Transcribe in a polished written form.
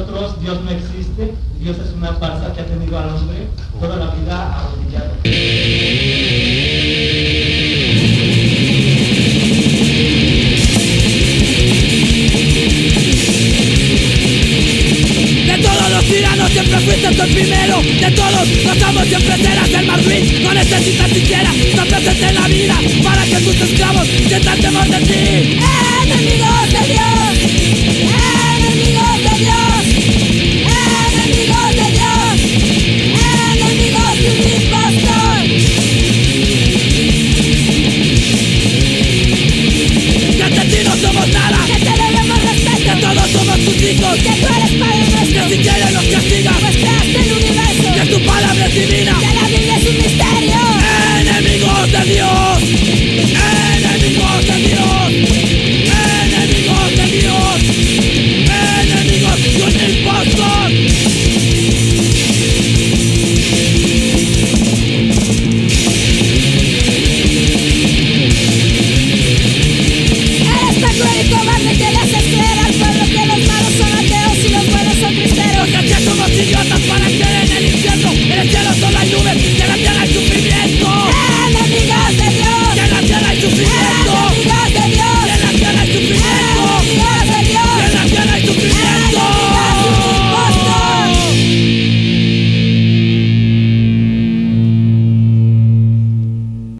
nosotros Dios no existe, Dios es una farsa que ha tenido al hombre toda la vida arrodillado. Siempre fuiste tú el primero de todos los amos, siempre serás el más ruin. No necesitas siquiera estar presente en la vida para que tus esclavos sientan temor de ti. Enemigos de Dios, enemigos de Dios, enemigos de Dios, enemigos de un impostor. Que de ti no somos nada, que te debemos respeto, que todos somos tus hijos, que tú